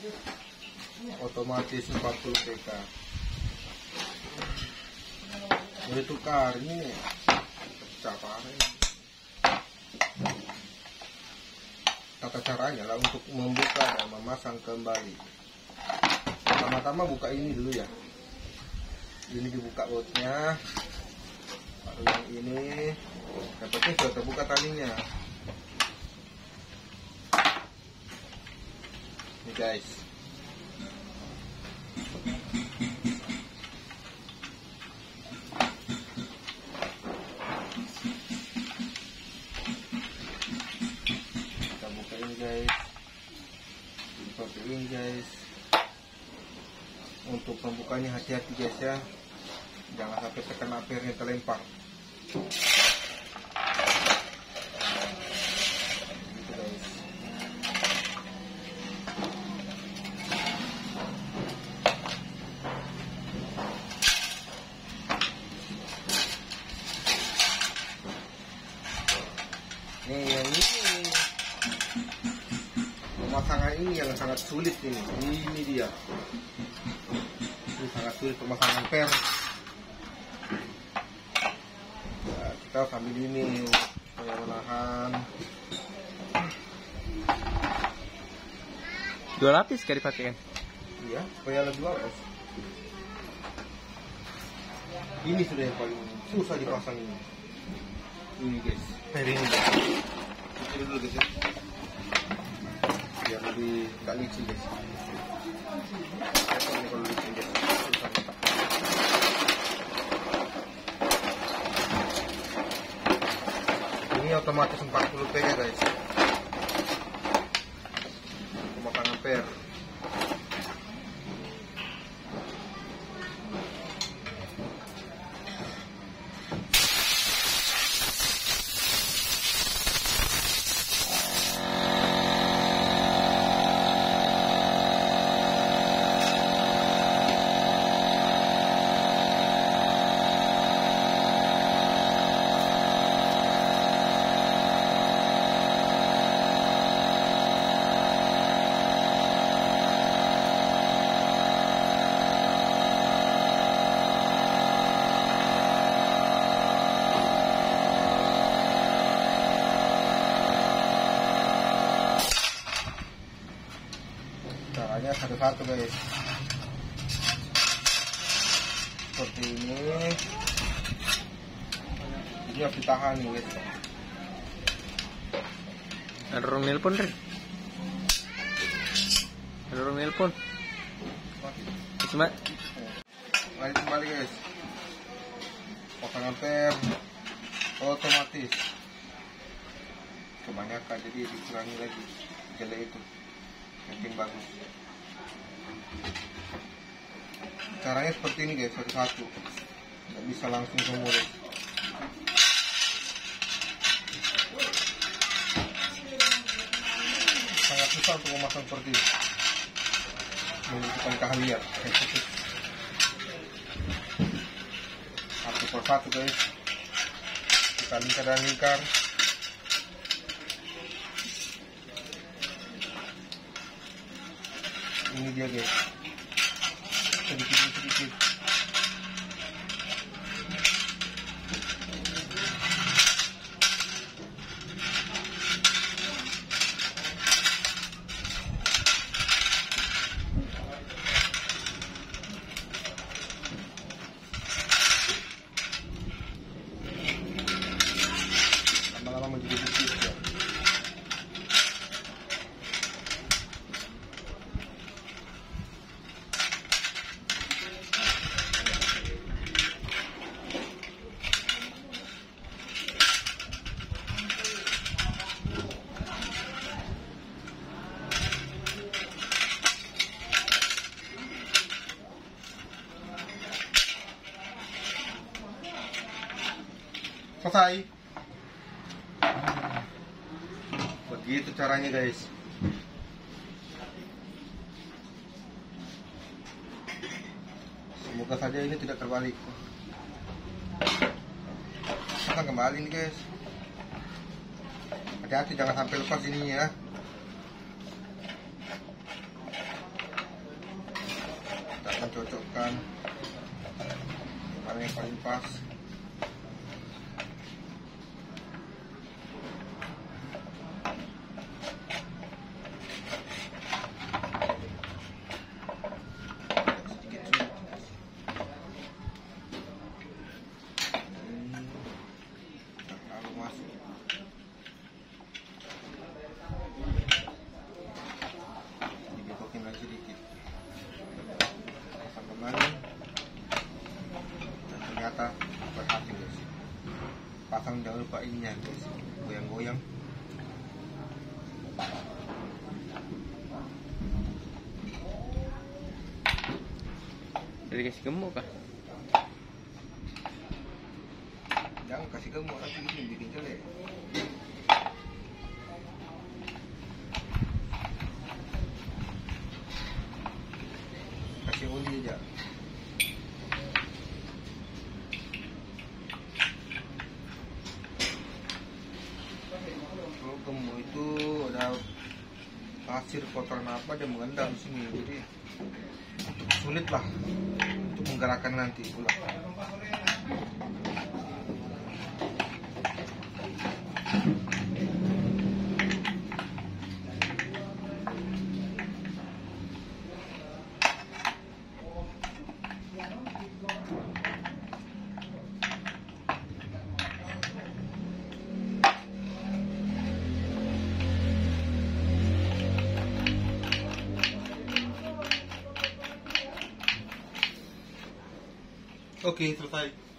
otomatis 40 PK. Boleh tukar ini pecah parah ini. Tata caranya lah untuk membuka dan memasang kembali. Pertama-tama buka ini dulu ya. Ini dibuka bautnya, baru yang ini. Yang penting sudah terbuka talinya. Ini guys. Kita buka ini guys. Seperti ini guys. Untuk pembukanya hati-hati guys ya. Jangan sampai tekan apernya terlempar. Gitu guys. Nih yang ini pemasangan ini yang sangat sulit ini. Ini dia. Ini sangat sulit pemasangan per. Kita sambil ini supaya menahan. 2 lapis kan dipakai kan? Iya, supaya lebih bagus. Ini sudah yang paling susah dipasang ini. Ini guys, per ini guys. Ini dulu guys ya. Biar lebih gak licin guys. Ini kalau licin guys, susah nih. Ini otomatis 40 PK guys. Pemasangan per. Caranya satu-satu guys. Seperti ini. Ini harus ditahan nih guys. Ada orang nelpon Ren. Ada orang nelpon. Cuma Lanjut kembali guys. Pasangan per otomatis. Kebanyakan jadi dikurangi lagi. Jelek itu. Makin bagus. Caranya seperti ini guys, satu-satu. Nggak bisa langsung semua guys. Sangat susah untuk memasang seperti ini. Membutuhkan keahlian. Satu per satu guys. Kita lingkar dan lingkar. Ini dia guys, sedikit. Lama-lama menjadi bukit ya. Selesai. Begitu caranya guys. Semoga saja ini tidak terbalik. Pasang kembali nih guys. Hati-hati jangan sampai lepas ininya ya. masukkan yang paling pas. Dibetokin lagi sedikit pasang kembali, dan ternyata berhasil guys. Pasang jangan lupa ininya guys, goyang-goyang. Jadi kasih gemuk kah? Jangan kasih gemuk, nanti ini bikin jelek. Kasih oli aja. Kalau gemuk itu ada pasir kotoran apa dia mengendap di sini, jadi sulit lah untuk menggerakkan nanti pula. Oke, selesai.